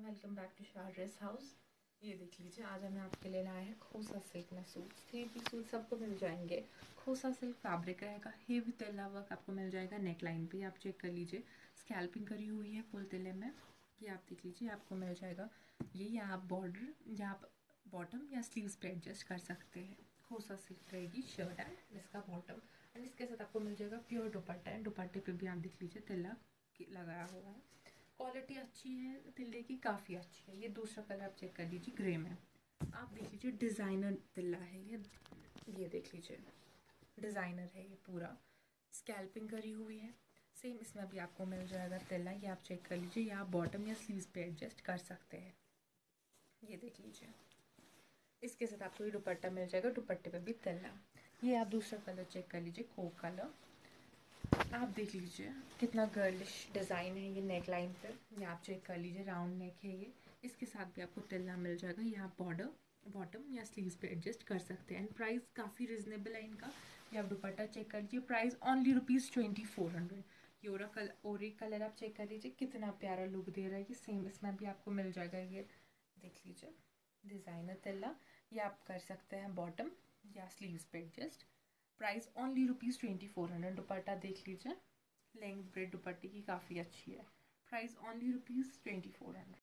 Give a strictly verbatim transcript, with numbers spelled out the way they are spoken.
Welcome back to Shah dress house. ये देख लीजिए, आज हमें आपके लिए लाया है खोसा सिल्क में सूट्स। थ्री पीस सूट सबको मिल जाएंगे। खोसा सिल्क फैब्रिक रहेगा, हेवी तेला वर्क आपको मिल जाएगा नेक लाइन पे। आप चेक कर लीजिए, स्कैल्पिंग करी हुई है फुल तेले में। ये आप देख लीजिए, आपको मिल जाएगा ये। या आप बॉर्डर या आप बॉटम या स्लीव्स पे एडजस्ट कर सकते हैं। खोसा सिल्क रहेगी शर्ट एंड इसका बॉटम, एंड इसके साथ आपको मिल जाएगा प्योर दुपट्टा। एंड दुपट्टे पे भी आप देख लीजिए तेला लगाया हुआ है। क्वालिटी अच्छी है, तिल्ले की काफ़ी अच्छी है। ये दूसरा कलर आप चेक कर लीजिए, ग्रे में। आप देख लीजिए, डिज़ाइनर तिल्ला है ये। ये देख लीजिए, डिज़ाइनर है ये पूरा, स्कैल्पिंग करी हुई है। सेम इसमें भी आपको मिल जाएगा तिल्ला। ये आप चेक कर लीजिए, या आप बॉटम या स्लीव्स पे एडजस्ट कर सकते हैं। ये देख लीजिए, इसके साथ आपको ये दुपट्टा मिल जाएगा, दुपट्टे पे भी तिल्ला। ये आप दूसरा कलर चेक कर लीजिए, कोक कलर। आप देख लीजिए कितना गर्लिश डिज़ाइन है ये नेक लाइन पर। ये आप चेक कर लीजिए, राउंड नेक है ये। इसके साथ भी आपको तिल्ला मिल जाएगा। ये आप बॉर्डर बॉटम या स्लीव्स पे एडजस्ट कर सकते हैं। एंड प्राइस काफ़ी रिजनेबल है इनका। ये आप दुपट्टा चेक कर लीजिए, price only rupees twenty four hundred. ये ओरा कलर और एक कलर आप चेक कर लीजिए, कितना प्यारा लुक दे रहा है ये। सेम इसमें भी आपको मिल जाएगा। ये देख लीजिए, डिज़ाइनर तिल्ला। ये आप कर सकते हैं बॉटम या स्लीव्स पे adjust. Price only rupees twenty four hundred. Dupatta देख लीजिए, लेंथ ब्रेड दुपट्टे की काफ़ी अच्छी है। Price only rupees twenty four hundred.